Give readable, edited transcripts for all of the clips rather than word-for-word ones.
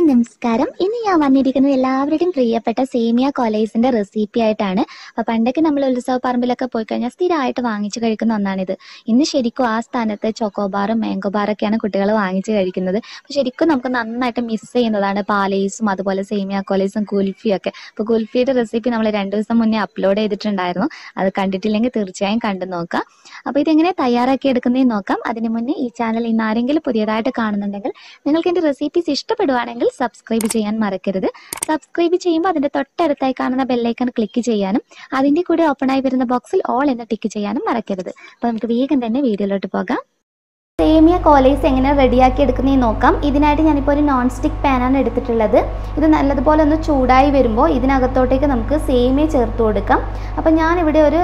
നമസ്കാരം. ഇന്ന് ഞാൻ വന്നിരിക്കുന്നത് എല്ലാവരുടെയും പ്രിയപ്പെട്ട സേമിയ കോലൈസിന്റെ റെസിപ്പി ആയിട്ടാണ്. അപ്പൊ പണ്ടൊക്കെ നമ്മൾ ഉത്സവ പറമ്പിലൊക്കെ പോയി കഴിഞ്ഞാൽ സ്ഥിരമായിട്ട് വാങ്ങിച്ചു കഴിക്കുന്ന ഒന്നാണിത്. ഇന്ന് ശരിക്കും ആ സ്ഥാനത്ത് ചോക്കോബാറും മാംഗോ ബാറൊക്കെയാണ് കുട്ടികൾ വാങ്ങിച്ചു കഴിക്കുന്നത്. അപ്പൊ ശരിക്കും നമുക്ക് നന്നായിട്ട് മിസ് ചെയ്യുന്നതാണ് പാലൈസും അതുപോലെ സേമിയ കോലൈസും കുൽഫിയും ഒക്കെ. അപ്പൊ കുൽഫിയുടെ റെസിപ്പി നമ്മൾ 2 ദിവസം മുന്നേ അപ്ലോഡ് ചെയ്തിട്ടുണ്ടായിരുന്നു. അത് കണ്ടിട്ടില്ലെങ്കിൽ തീർച്ചയായും കണ്ടു നോക്കാം. അപ്പൊ ഇതെങ്ങനെ തയ്യാറാക്കി എടുക്കുന്നതെന്ന് നോക്കാം. അതിന് മുന്നേ ഈ ചാനൽ ഇന്ന് ആരെങ്കിലും പുതിയതായിട്ട് കാണുന്നുണ്ടെങ്കിൽ നിങ്ങൾക്ക് എന്റെ റെസിപ്പീസ് ഇഷ്ടപ്പെടുവാണെങ്കിൽ സബ്സ്ക്രൈബ് ചെയ്യാൻ മറക്കരുത്. സബ്സ്ക്രൈബ് ചെയ്യുമ്പോൾ അതിന്റെ തൊട്ടടുത്തായി കാണുന്ന ബെല്ലൈക്കൺ ക്ലിക്ക് ചെയ്യാനും അതിന്റെ കൂടെ ഓപ്പൺ ആയി വരുന്ന ബോക്സിൽ ഓൾ എന്ന് ടിക്ക് ചെയ്യാനും മറക്കരുത്. അപ്പൊ നമുക്ക് വേഗം തന്നെ വീഡിയോയിലോട്ട് പോകാം. സേമിയ കോലൈസ് എങ്ങനെ റെഡിയാക്കി എടുക്കുന്നതെന്ന് നോക്കാം. ഇതിനായിട്ട് ഞാനിപ്പോൾ ഒരു നോൺ സ്റ്റിക്ക് പാനാണ് എടുത്തിട്ടുള്ളത്. ഇത് നല്ലതുപോലെ ഒന്ന് ചൂടായി വരുമ്പോൾ ഇതിനകത്തോട്ടേക്ക് നമുക്ക് സേമിയ ചേർത്ത് കൊടുക്കാം. അപ്പോൾ ഞാനിവിടെ ഒരു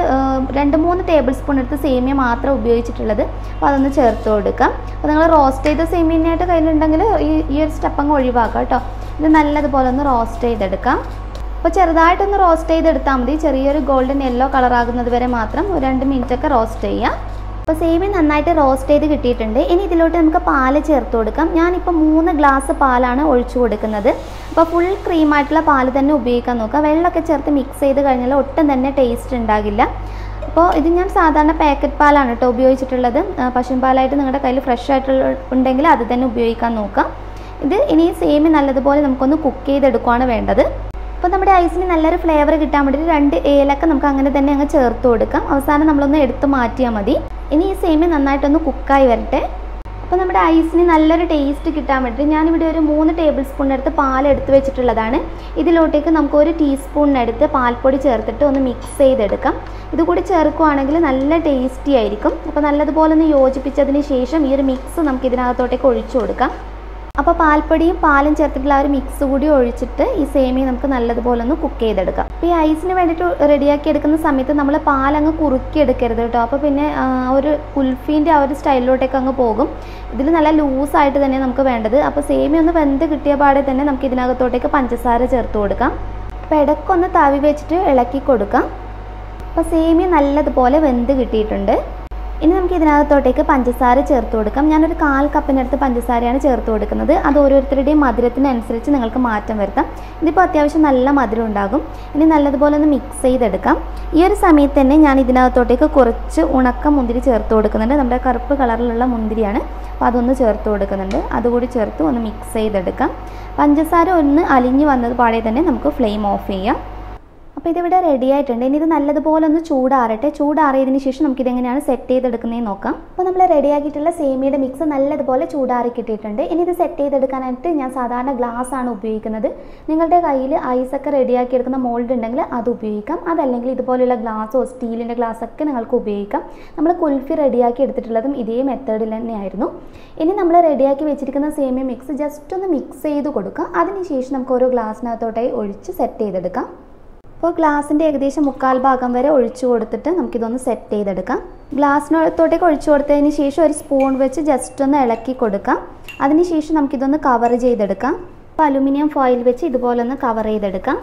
2-3 ടേബിൾ സ്പൂൺ എടുത്ത് സേമിയ മാത്രം ഉപയോഗിച്ചിട്ടുള്ളത്. അപ്പോൾ അതൊന്ന് ചേർത്ത് കൊടുക്കാം. അപ്പോൾ നിങ്ങൾ റോസ്റ്റ് ചെയ്ത സേമിയനായിട്ട് കയ്യിലുണ്ടെങ്കിൽ ഈ ഒരു സ്റ്റെപ്പ് അങ്ങ് ഒഴിവാക്കാം കേട്ടോ. ഇത് നല്ലതുപോലെ ഒന്ന് റോസ്റ്റ് ചെയ്തെടുക്കാം. അപ്പോൾ ചെറുതായിട്ടൊന്ന് റോസ്റ്റ് ചെയ്തെടുത്താൽ മതി. ചെറിയൊരു ഗോൾഡൻ യെല്ലോ കളറാകുന്നത് വരെ മാത്രം ഒരു 2 മിനിറ്റൊക്കെ റോസ്റ്റ് ചെയ്യാം. അപ്പോൾ സേമിയ നന്നായിട്ട് റോസ്റ്റ് ചെയ്ത് കിട്ടിയിട്ടുണ്ട്. ഇനി ഇതിലോട്ട് നമുക്ക് പാല് ചേർത്ത് കൊടുക്കാം. ഞാനിപ്പോൾ 3 ഗ്ലാസ് പാലാണ് ഒഴിച്ചു കൊടുക്കുന്നത്. അപ്പോൾ ഫുൾ ക്രീമായിട്ടുള്ള പാല് തന്നെ ഉപയോഗിക്കാൻ നോക്കുക. വെള്ളമൊക്കെ ചേർത്ത് മിക്സ് ചെയ്ത് കഴിഞ്ഞാൽ ഒട്ടും തന്നെ ടേസ്റ്റ് ഉണ്ടാകില്ല. അപ്പോൾ ഇത് ഞാൻ സാധാരണ പാക്കറ്റ് പാലാണ് കേട്ടോ ഉപയോഗിച്ചിട്ടുള്ളത്. പശുപാലായിട്ട് നിങ്ങളുടെ കയ്യിൽ ഫ്രഷ് ആയിട്ടുള്ള ഉണ്ടെങ്കിൽ അത് തന്നെ ഉപയോഗിക്കാൻ നോക്കാം. ഇത് ഇനി സേമിയ നല്ലതുപോലെ നമുക്കൊന്ന് കുക്ക് ചെയ്തെടുക്കുകയാണ് വേണ്ടത്. അപ്പോൾ നമ്മുടെ ഐസിന് നല്ലൊരു ഫ്ലേവർ കിട്ടാൻ വേണ്ടിയിട്ട് 2 ഏലക്ക നമുക്ക് അങ്ങനെ തന്നെ അങ്ങ് ചേർത്ത് കൊടുക്കാം. അവസാനം നമ്മളൊന്ന് എടുത്ത് മാറ്റിയാൽ മതി. ഇനി ഈ സേമിയ നന്നായിട്ടൊന്ന് കുക്കായി വരട്ടെ. അപ്പോൾ നമ്മുടെ ഐസിന് നല്ലൊരു ടേസ്റ്റ് കിട്ടാൻ വേണ്ടിയിട്ട് ഞാനിവിടെ ഒരു 3 ടേബിൾ സ്പൂണിനടുത്ത് പാൽ എടുത്ത് വെച്ചിട്ടുള്ളതാണ്. ഇതിലോട്ടേക്ക് നമുക്ക് 1 ടീസ്പൂണിനടുത്ത് പാൽപ്പൊടി ചേർത്തിട്ട് ഒന്ന് മിക്സ് ചെയ്തെടുക്കാം. ഇതുകൂടി ചേർക്കുകയാണെങ്കിൽ നല്ല ടേസ്റ്റി ആയിരിക്കും. അപ്പോൾ നല്ലതുപോലെ ഒന്ന് യോജിപ്പിച്ചതിന് ശേഷം ഈ ഒരു മിക്സ് നമുക്ക് ഇതിനകത്തോട്ടേക്ക് ഒഴിച്ചു കൊടുക്കാം. അപ്പോൾ പാൽപ്പൊടിയും പാലും ചേർത്തിട്ടുള്ള ആ ഒരു മിക്സ് കൂടി ഒഴിച്ചിട്ട് ഈ സേമിയ നമുക്ക് നല്ലതുപോലെ ഒന്ന് കുക്ക് ചെയ്തെടുക്കാം. അപ്പോൾ ഈ ഐസിന് വേണ്ടിയിട്ട് റെഡിയാക്കി എടുക്കുന്ന സമയത്ത് നമ്മൾ പാലങ്ങ് കുറുക്കി എടുക്കരുത് കേട്ടോ. അപ്പോൾ പിന്നെ ഒരു കുൽഫീൻ്റെ ആ ഒരു സ്റ്റൈലിലോട്ടേക്ക് അങ്ങ് പോകും. ഇതിൽ നല്ല ലൂസായിട്ട് തന്നെ നമുക്ക് വേണ്ടത്. അപ്പോൾ സേമിയ ഒന്ന് വെന്ത് കിട്ടിയ പാടെ തന്നെ നമുക്ക് ഇതിനകത്തോട്ടേക്ക് പഞ്ചസാര ചേർത്ത് കൊടുക്കാം. അപ്പോൾ ഇടയ്ക്കൊന്ന് തവി വെച്ചിട്ട് ഇളക്കി കൊടുക്കാം. അപ്പോൾ സേമിയ നല്ലതുപോലെ വെന്ത് കിട്ടിയിട്ടുണ്ട്. ഇനി നമുക്ക് ഇതിനകത്തോട്ടേക്ക് പഞ്ചസാര ചേർത്ത് കൊടുക്കാം. ഞാനൊരു 1/4 കപ്പിനടുത്ത് പഞ്ചസാരയാണ് ചേർത്ത് കൊടുക്കുന്നത്. അത് ഓരോരുത്തരുടെയും മധുരത്തിനനുസരിച്ച് നിങ്ങൾക്ക് മാറ്റം വരുത്താം. ഇതിപ്പോൾ അത്യാവശ്യം നല്ല മധുരം ഉണ്ടാകും. ഇനി നല്ലതുപോലെ ഒന്ന് മിക്സ് ചെയ്തെടുക്കാം. ഈ ഒരു സമയത്ത് തന്നെ ഞാൻ ഇതിനകത്തോട്ടേക്ക് കുറച്ച് ഉണക്ക മുന്തിരി ചേർത്ത് കൊടുക്കുന്നുണ്ട്. നമ്മുടെ കറുപ്പ് കളറിലുള്ള മുന്തിരിയാണ്. അപ്പോൾ അതൊന്ന് ചേർത്ത് കൊടുക്കുന്നുണ്ട്. അതുകൂടി ചേർത്ത് ഒന്ന് മിക്സ് ചെയ്തെടുക്കാം. പഞ്ചസാര ഒന്ന് അലിഞ്ഞ് വന്നത് പാടെ തന്നെ നമുക്ക് ഫ്ലെയിം ഓഫ് ചെയ്യാം. അപ്പോൾ ഇതിവിടെ റെഡി ആയിട്ടുണ്ട്. ഇനി ഇത് നല്ലതുപോലെ ഒന്ന് ചൂടാറട്ടെ. ചൂടാറിയതിന് ശേഷം നമുക്കിതെങ്ങനെയാണ് സെറ്റ് ചെയ്തെടുക്കുന്നതെന്ന് നോക്കാം. അപ്പോൾ നമ്മൾ റെഡിയാക്കിയിട്ടുള്ള സേമിയയുടെ മിക്സ് നല്ലതുപോലെ ചൂടാറി കിട്ടിയിട്ടുണ്ട്. ഇനി ഇത് സെറ്റ് ചെയ്തെടുക്കാനായിട്ട് ഞാൻ സാധാരണ ഗ്ലാസ് ആണ് ഉപയോഗിക്കുന്നത്. നിങ്ങളുടെ കയ്യിൽ ഐസൊക്കെ റെഡിയാക്കി എടുക്കുന്ന മോൾഡ് ഉണ്ടെങ്കിൽ അത് ഉപയോഗിക്കാം. അതല്ലെങ്കിൽ ഇതുപോലെയുള്ള ഗ്ലാസ്സോ സ്റ്റീലിൻ്റെ ഗ്ലാസ്സൊക്കെ നിങ്ങൾക്ക് ഉപയോഗിക്കാം. നമ്മൾ കുൽഫി റെഡിയാക്കി എടുത്തിട്ടുള്ളതും ഇതേ മെത്തേഡിൽ തന്നെയായിരുന്നു. ഇനി നമ്മൾ റെഡിയാക്കി വെച്ചിരിക്കുന്ന സേമിയ മിക്സ് ജസ്റ്റ് ഒന്ന് മിക്സ് ചെയ്ത് കൊടുക്കുക. അതിനുശേഷം നമുക്ക് ഓരോ ഗ്ലാസ്സിനകത്തോട്ടായി ഒഴിച്ച് സെറ്റ് ചെയ്തെടുക്കാം. അപ്പോൾ ഗ്ലാസിൻ്റെ ഏകദേശം 1/4 ഭാഗം വരെ ഒഴിച്ചു കൊടുത്തിട്ട് നമുക്കിതൊന്ന് സെറ്റ് ചെയ്തെടുക്കാം. ഗ്ലാസ്സിനകത്തോട്ടേക്ക് ഒഴിച്ചു കൊടുത്തതിന് ശേഷം ഒരു സ്പൂൺ വെച്ച് ജസ്റ്റ് ഒന്ന് ഇളക്കി കൊടുക്കാം. അതിനുശേഷം നമുക്കിതൊന്ന് കവർ ചെയ്തെടുക്കാം. അപ്പോൾ അലുമിനിയം ഫോയിൽ വെച്ച് ഇതുപോലെ ഒന്ന് കവർ ചെയ്തെടുക്കാം.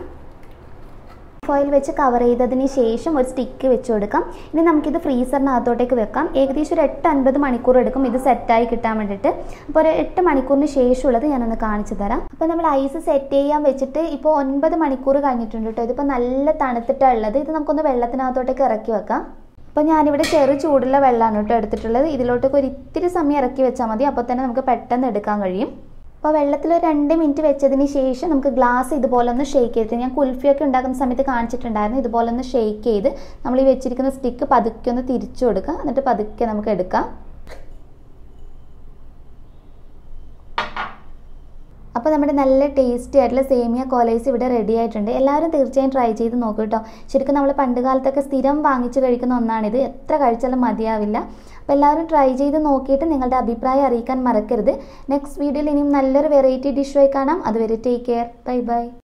ഫോയിൽ വെച്ച് കവർ ചെയ്തതിന് ശേഷം ഒരു സ്റ്റിക്ക് വെച്ച് കൊടുക്കാം. ഇനി നമുക്കിത് ഫ്രീസറിനകത്തോട്ടേക്ക് വെക്കാം. ഏകദേശം ഒരു 8-9 മണിക്കൂർ എടുക്കും ഇത് സെറ്റായി കിട്ടാൻ വേണ്ടിയിട്ട്. അപ്പോൾ ഒരു 8 മണിക്കൂറിന് ശേഷമുള്ളത് ഞാനൊന്ന് കാണിച്ചു തരാം. അപ്പോൾ നമ്മൾ ഐസ് സെറ്റ് ചെയ്യാൻ വെച്ചിട്ട് ഇപ്പോൾ 9 മണിക്കൂർ കഴിഞ്ഞിട്ടുണ്ട് കേട്ടോ. ഇതിപ്പോൾ നല്ല തണുത്തിട്ടാണ് ഉള്ളത്. ഇത് നമുക്കൊന്ന് വെള്ളത്തിനകത്തോട്ടേക്ക് ഇറക്കി വെക്കാം. അപ്പോൾ ഞാനിവിടെ ചെറു ചൂടുള്ള വെള്ളമാണ് കേട്ടോ എടുത്തിട്ടുള്ളത്. ഇതിലോട്ടേക്ക് ഒരു ഇത്തിരി സമയം ഇറക്കി വെച്ചാൽ മതി. അപ്പോൾ തന്നെ നമുക്ക് പെട്ടെന്ന് എടുക്കാൻ കഴിയും. അപ്പോൾ വെള്ളത്തിൽ ഒരു 2 മിനിറ്റ് വെച്ചതിന് ശേഷം നമുക്ക് ഗ്ലാസ് ഇതുപോലെ ഒന്ന് ഷേക്ക് ചെയ്ത്, ഞാൻ കുൽഫിയൊക്കെ ഉണ്ടാക്കുന്ന സമയത്ത് കാണിച്ചിട്ടുണ്ടായിരുന്നു, ഇതുപോലെ ഒന്ന് ഷേക്ക് ചെയ്ത് നമ്മൾ ഈ വെച്ചിരിക്കുന്ന സ്റ്റിക്ക് പതുക്കെ ഒന്ന് തിരിച്ചു കൊടുക്കുക. എന്നിട്ട് പതുക്കെ നമുക്ക് എടുക്കാം. അപ്പോൾ നമ്മുടെ നല്ല ടേസ്റ്റി ആയിട്ടുള്ള സേമിയ കോലൈസ് ഇവിടെ റെഡി ആയിട്ടുണ്ട്. എല്ലാവരും തീർച്ചയായും ട്രൈ ചെയ്ത് നോക്കൂ കേട്ടോ. ശരിക്കും നമ്മൾ പണ്ട് കാലത്തൊക്കെ സ്ഥിരം വാങ്ങിച്ച് കഴിക്കുന്ന ഒന്നാണിത്. എത്ര കഴിച്ചാലും മതിയാവില്ല. അപ്പോൾ എല്ലാവരും ട്രൈ ചെയ്ത് നോക്കിയിട്ട് നിങ്ങളുടെ അഭിപ്രായം അറിയിക്കാൻ മറക്കരുത്. നെക്സ്റ്റ് വീഡിയോയിൽ ഇനിയും നല്ലൊരു വെറൈറ്റി ഡിഷുമായി കാണാം. അതുവരെ ടേക്ക് കെയർ. Bye bye.